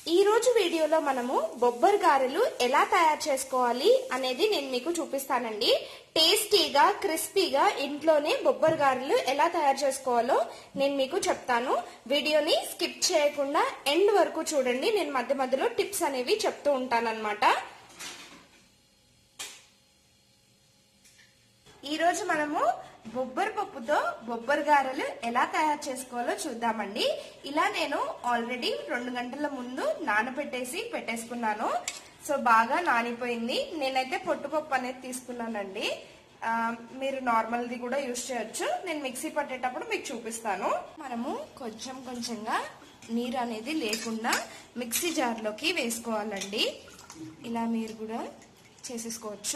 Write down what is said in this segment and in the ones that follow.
ఈ రోజు వీడియోలో మనము బొబ్బర్ గారెలు ఎలా తయారు చేసుకోవాలి అనేది నేను మీకు చూపిస్తానండి. టేస్టీగా క్రిస్పీగా ఇంట్లోనే బొబ్బర్ గారెలు ఎలా తయారు చేసుకోవాలో నేను మీకు చెప్తాను. వీడియోని స్కిప్ చేయకుండా ఎండ్ వరకు చూడండి. నేను మధ్య మధ్యలో టిప్స్ అనేవి చెప్తూ ఉంటానన్నమాట. ఈ రోజు మనము బొబ్బర్ పప్పుతో బొబ్బర్ గారెలు ఎలా తయారు చేసుకోవాలో చూద్దామండి. ఇలా నేను ఆల్రెడీ 2 గంటల ముందు నానబెట్టేసి పెట్టేసుకున్నాను. సో బాగా నానిపోయింది. నేనైతే పొట్టుపప్పు అనేది తీసుకున్నానండి. మీరు నార్మల్ది కూడా యూజ్ చేయొచ్చు. నేను మిక్సీ పట్టేటప్పుడు మీకు చూపిస్తాను. మనము కొంచెం కొంచెంగా నీరు అనేది లేకుండా మిక్సీ జార్లోకి వేసుకోవాలండి. ఇలా మీరు కూడా చేసేసుకోవచ్చు.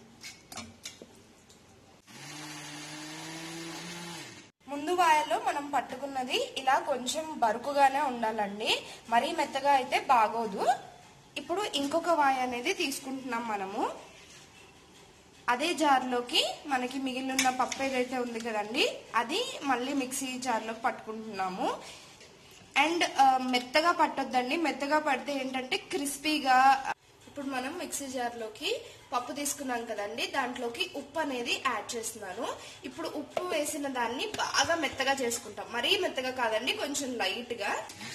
ముందు వాయలో మనం పట్టుకున్నది ఇలా కొంచెం బరుకుగానే ఉండాలండి. మరీ మెత్తగా అయితే బాగోదు. ఇప్పుడు ఇంకొక వాయ అనేది తీసుకుంటున్నాం మనము. అదే జార్లోకి మనకి మిగిలిన పప్పు ఏదైతే ఉంది కదండి, అది మళ్ళీ మిక్సీ జార్లోకి పట్టుకుంటున్నాము. అండ్ మెత్తగా పట్టొద్దండి. మెత్తగా పడితే ఏంటంటే క్రిస్పీగా. ఇప్పుడు మనం మిక్సీ జార్లోకి పప్పు తీసుకున్నాం కదండి, దాంట్లోకి ఉప్పు అనేది యాడ్ చేస్తున్నాను. ఇప్పుడు ఉప్పు వేసిన దాన్ని బాగా మెత్తగా చేసుకుంటాం. మరీ మెత్తగా కాదండి, కొంచెం లైట్ గా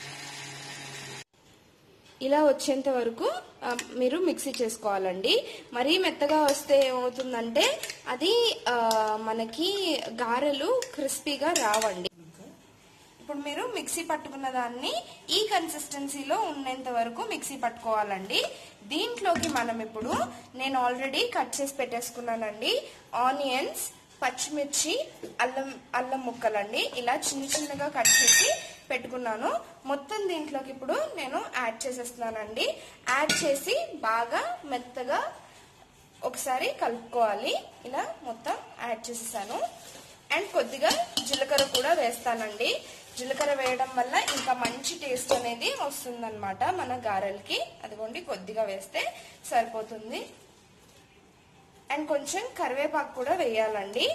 ఇలా వచ్చేంత వరకు మీరు మిక్సీ చేసుకోవాలండి. మరీ మెత్తగా వస్తే ఏమవుతుందంటే అది మనకి గారెలు క్రిస్పీగా రావండి. ఇప్పుడు మీరు మిక్సీ పట్టుకున్న దాన్ని ఈ కన్సిస్టెన్సీలో ఉన్నంత వరకు మిక్సీ పట్టుకోవాలండి. దీంట్లోకి మనం ఇప్పుడు నేను కట్ చేసి పెట్టేసుకున్నానండి ఆనియన్స్, పచ్చిమిర్చి, అల్లం ముక్కలండి. ఇలా చిన్న చిన్నగా కట్ చేసి పెట్టుకున్నాను. మొత్తం దీంట్లోకి ఇప్పుడు నేను యాడ్ చేసేస్తున్నానండి. యాడ్ చేసి బాగా మెత్తగా ఒకసారి కలుపుకోవాలి. ఇలా మొత్తం యాడ్ చేసేసాను. అండ్ కొద్దిగా జీలకర్ర కూడా వేస్తానండి. జీలకర్ర వేయడం వల్ల ఇంకా మంచి టేస్ట్ అనేది వస్తుందన్నమాట మన గారెలకి. అదిగోండి, కొద్దిగా వేస్తే సరిపోతుంది. అండ్ కొంచెం కరివేపాకు కూడా వేయాలండి.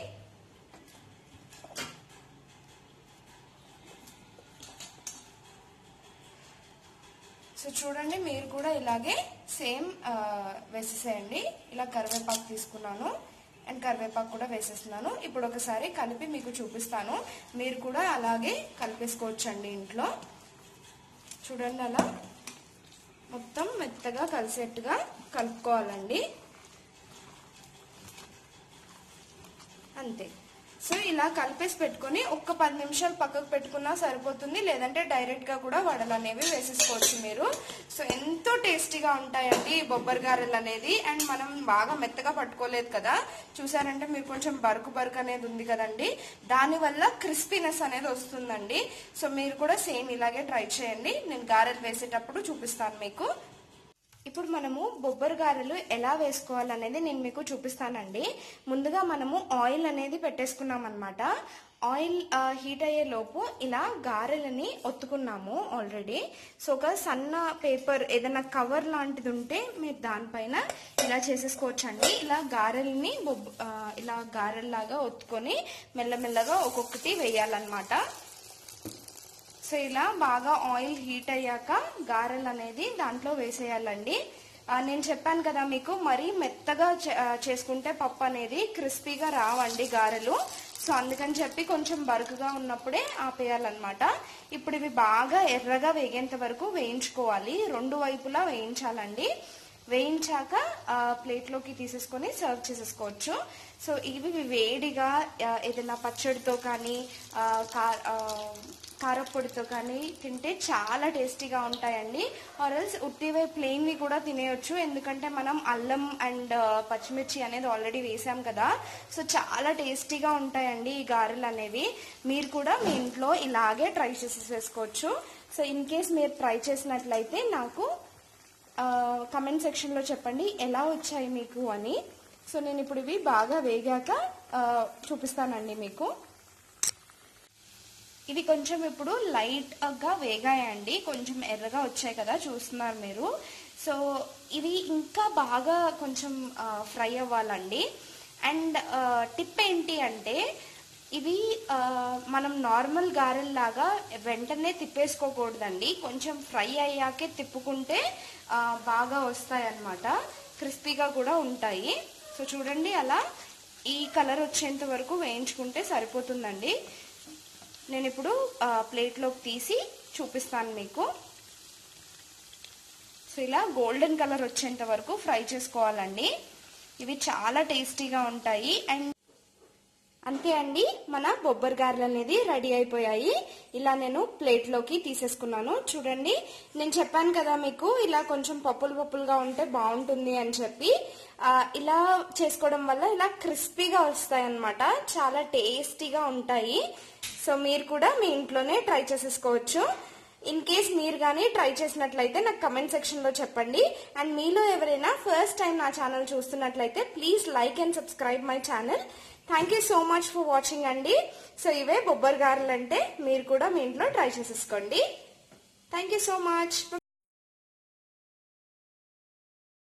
సో చూడండి, మీరు కూడా ఇలాగే సేమ్ వేసేసేయండి. ఇలా కరివేపాకు తీసుకున్నాను అండ్ కరివేపాకు కూడా వేసేస్తున్నాను. ఇప్పుడు ఒకసారి కలిపి మీకు చూపిస్తాను. మీరు కూడా అలాగే కలిపేసుకోవచ్చండి ఇంట్లో. చూడండి, అలా మొత్తం మెత్తగా కలిసేట్టుగా కలుపుకోవాలండి. అంతే. సో ఇలా కలిపేసి పెట్టుకుని ఒక్క 10 నిమిషాలు పక్కకు పెట్టుకున్నా సరిపోతుంది. లేదంటే డైరెక్ట్ గా కూడా వడలు అనేవి వేసేసుకోవచ్చు మీరు. సో ఎంతో టేస్టీగా ఉంటాయండి ఈ బొబ్బర్ గారెలు అనేది. అండ్ మనం బాగా మెత్తగా పట్టుకోలేదు కదా, చూసారంటే మీరు కొంచెం బరుకు అనేది ఉంది కదండి, దానివల్ల క్రిస్పీనెస్ అనేది వస్తుందండి. సో మీరు కూడా సేమ్ ఇలాగే ట్రై చేయండి. నేను గారెలు వేసేటప్పుడు చూపిస్తాను మీకు. ఇప్పుడు మనము బొబ్బర్ గారెలు ఎలా వేసుకోవాలనేది నేను మీకు చూపిస్తానండి. ముందుగా మనము ఆయిల్ అనేది పెట్టేసుకున్నాం అనమాట. ఆయిల్ హీట్ అయ్యే లోపు ఇలా గారెలని ఒత్తుకున్నాము ఆల్రెడీ. సో ఒక సన్న పేపర్ ఏదైనా కవర్ లాంటిది ఉంటే మీరు దానిపైన ఇలా చేసేసుకోవచ్చండి. ఇలా గారెల్ని ఇలా గారెల్లాగా ఒత్తుకొని మెల్లమెల్లగా ఒక్కొక్కటి వేయాలన్నమాట. సో ఇలా బాగా ఆయిల్ హీట్ అయ్యాక గారెలు అనేది దాంట్లో వేసేయాలండి. నేను చెప్పాను కదా మీకు, మరీ మెత్తగా చేసుకుంటే పప్పు అనేది క్రిస్పీగా రావండి గారెలు. సో అందుకని చెప్పి కొంచెం బరుకుగా ఉన్నప్పుడే ఆపేయాలన్నమాట. ఇప్పుడు ఇవి బాగా ఎర్రగా వేగేంత వరకు వేయించుకోవాలి. 2 వైపులా వేయించాలండి. వేయించాక ప్లేట్లోకి తీసేసుకొని సర్వ్ చేసేసుకోవచ్చు. సో ఇవి వేడిగా ఏదైనా పచ్చడితో కానీ కారపొడితో కానీ తింటే చాలా టేస్టీగా ఉంటాయండి. ఆర్ఎల్స్ ఉట్టివే ప్లెయిన్వి కూడా తినేయొచ్చు. ఎందుకంటే మనం అల్లం అండ్ పచ్చిమిర్చి అనేది ఆల్రెడీ వేసాం కదా. సో చాలా టేస్టీగా ఉంటాయండి ఈ గారెలు అనేవి. మీరు కూడా మీ ఇంట్లో ఇలాగే ట్రై చేసేసుకోవచ్చు. సో ఇన్ కేస్ మీరు ట్రై చేసినట్లయితే నాకు కమెంట్ సెక్షన్లో చెప్పండి ఎలా వచ్చాయి మీకు అని. సో నేను ఇప్పుడు ఇవి బాగా వేగాక చూపిస్తానండి మీకు. ఇవి కొంచెం ఇప్పుడు లైట్గా వేగాయండి, కొంచెం ఎర్రగా వచ్చాయి కదా, చూస్తున్నారు మీరు. సో ఇవి ఇంకా బాగా కొంచెం ఫ్రై అవ్వాలండి. అండ్ టిప్ ఏంటి అంటే ఇవి మనం నార్మల్ గారెల్లాగా వెంటనే తిప్పేసుకోకూడదండి, కొంచెం ఫ్రై అయ్యాకే తిప్పుకుంటే బాగా వస్తాయి అన్నమాట, క్రిస్పీగా కూడా ఉంటాయి. సో చూడండి, అలా ఈ కలర్ వచ్చేంత వరకు వేయించుకుంటే సరిపోతుందండి. నేను ఇప్పుడు ప్లేట్లోకి తీసి చూపిస్తాను మీకు. సో ఇలా గోల్డెన్ కలర్ వచ్చేంత వరకు ఫ్రై చేసుకోవాలండి. ఇవి చాలా టేస్టీగా ఉంటాయి. అండ్ అంతే అండి, మన బొబ్బరి గారెలు అనేది రెడీ అయిపోయాయి. ఇలా నేను ప్లేట్లోకి తీసేసుకున్నాను. చూడండి, నేను చెప్పాను కదా మీకు ఇలా కొంచెం పప్పులుగా ఉంటే బాగుంటుంది అని చెప్పి. ఇలా చేసుకోవడం వల్ల ఇలా క్రిస్పీగా వస్తాయి అన్నమాట, చాలా టేస్టీగా ఉంటాయి. సో మీరు కూడా మీ ఇంట్లోనే ట్రై చేసేసుకోవచ్చు. ఇన్ కేస్ మీరు కానీ ట్రై చేసినట్లయితే నాకు కమెంట్ సెక్షన్ లో చెప్పండి. అండ్ మీలో ఎవరైనా ఫస్ట్ టైం నా ఛానల్ చూస్తున్నట్లయితే please like and subscribe my channel. Thank you so much for watching అండి. సో ఇవే బొబ్బరి గారెలు అంటే, మీరు కూడా మీ ఇంట్లో ట్రై చేసేసుకోండి. Thank you so much.